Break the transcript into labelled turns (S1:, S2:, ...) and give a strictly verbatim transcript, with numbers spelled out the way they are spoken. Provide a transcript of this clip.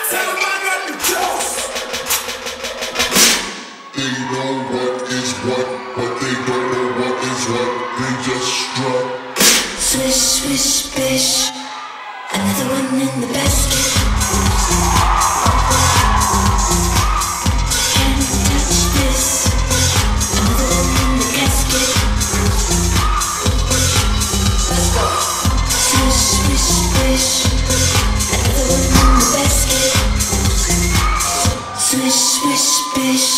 S1: Tell 'em I got the juice.
S2: They know what is what, but they don't know what is what. They just strut.
S3: Swish, swish, bish. Another one in the basket. Can't touch this. Another one in the casket. Let's go. Swish, swish, bish. Another one in the basket. Swish, swish, bish.